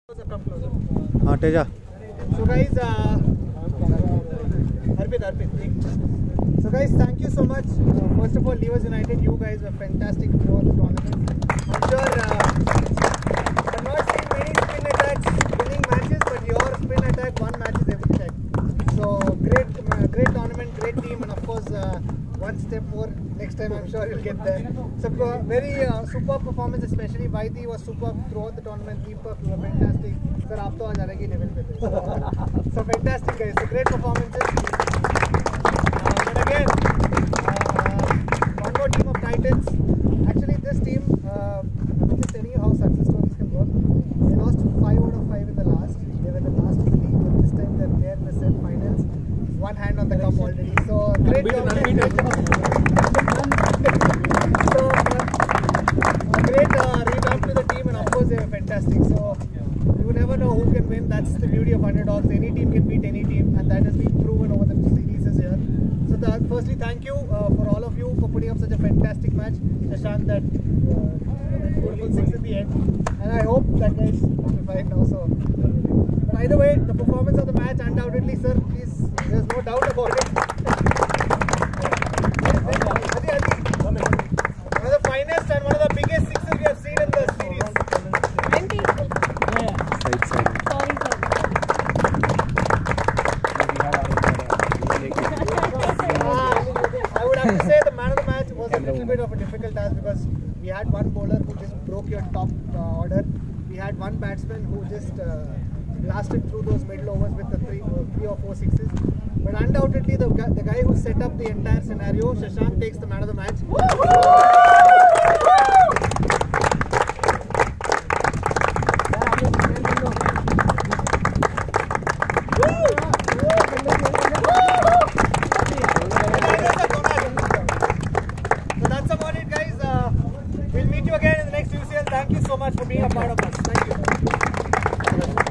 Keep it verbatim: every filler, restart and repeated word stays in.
Come closer. हाँ Teja. So guys, uh, Arpit, Arpit. So guys, thank you so much. Uh, first of all, Leavers United, you guys were fantastic throughout the tournament. I'm sure uh, I've not seen many spin attacks winning matches, but your spin attack won matches every time. So great, uh, great tournament, great team, and of course uh, one step more. Next time I'm sure you'll get there. So uh, very uh, superb performance, especially Vaidi was superb throughout the tournament. Deepak, you were fantastic. Sir, आप तो आज अलग ही level पे थे. So fantastic guys, so great performances. Uh, but again, uh, one more team of Titans. Actually, this team, uh, I'm just telling you how success stories can work. They lost five out of five in the last. They were the last in the league, but this time they're there in the semi-finals. One hand on the cup already. So great job. So uh, a great uh, revamp to the team, and of course they were fantastic. So you never know who can win. That's the beauty of underdogs. Any team can beat any team, and that has been proven over the series here. So the, firstly, thank you uh, for all of you for putting up such a fantastic match. Shashank, that uh, beautiful six at the end, and I hope that guys will be fine now. So, but either way, the performance of the match, undoubtedly, sir, please, there's no doubt about it. Adi, Adi. One of the finest and one of the biggest sixes we have seen in the series. twenty. Side side. Sorry, I would have to say the man of the match was a little bit of a difficult task because we had one bowler who just broke your top uh, order. We had one batsman who just uh, blasted through those middle overs with the three, uh, three or four sixes. But undoubtedly, the, the guy who set up the entire scenario, Shashank, takes the man of the match. So that's about it, guys. Uh, we'll meet you again in the next U C L. Thank you so much for being a part of us. Thank you.